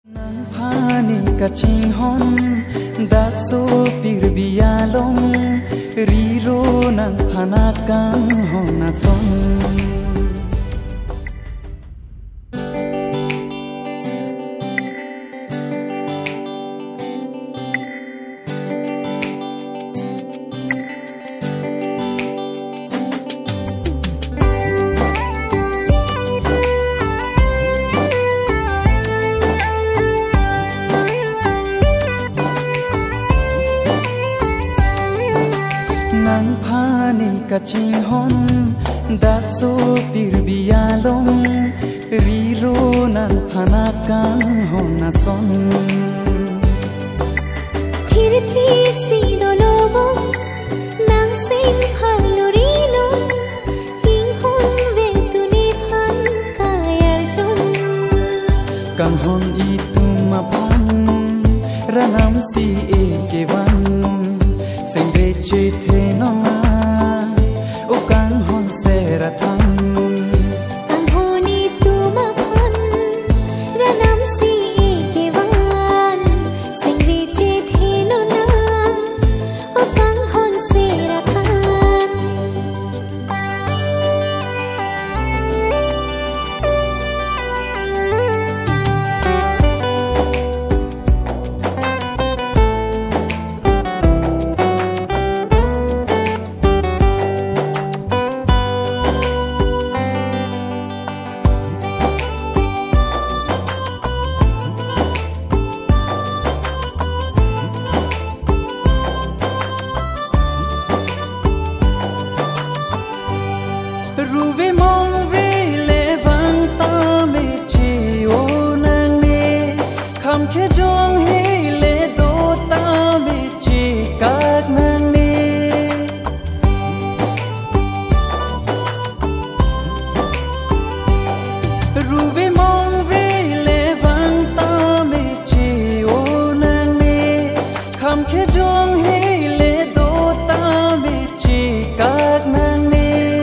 Nang phani ka ching hon dak so pir bialong riro nang phana kang hona son nang phani ka ching hon dak so pir bialong riro nang phana kang hona son thir thir si dolobo nang sin phalo rilo ing hon ve tuni phan kayar jon kang hon I tuma phan ranam si e ke van sing ve che the no na o kang hon se ra thang kang honi tuma phan ranam si e ke van sing ve che the no na o kang hon se ra thang ruve mong ve le vang ta me chi o nang ne kham khe jong he le do ta me chi kak nang ne ruve mong ve le vang ta me chi o nang ne kham khe jong he le do ta me chi kak nang ne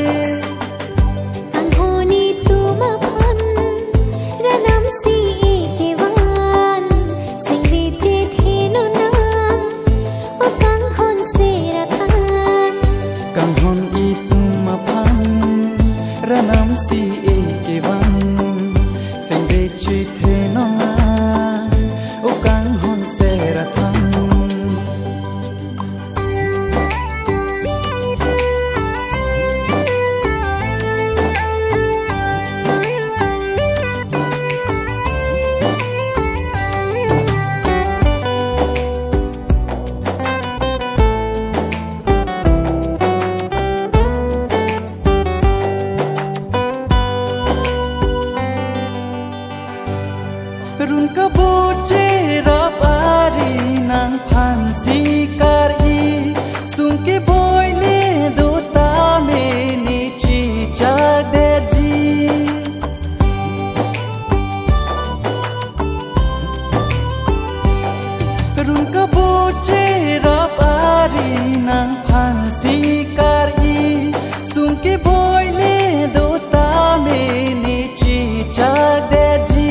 kang hon I tuma phan ranam si e ke van sing ve chi the no na o kang hon se ra thang run ka bo che ra pari nang phan si kar I sung ke boy le do ta me ni chi cha de ji run ka bo che ra pari nang phan si kar I sung ke boy le do ta me ni chi cha de ji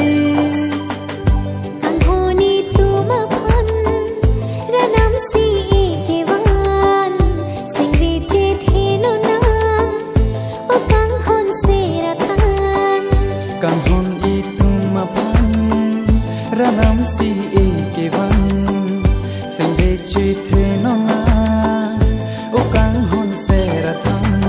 kang hon I tuma phan ranam si e ke van sing ve chi the no na o kang hon se ra thang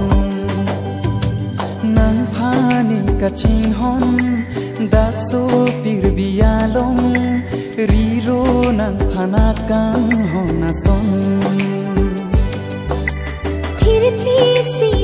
nang phani ka ching hon dak so pir bialong riro nang phana kang hona son thir thir si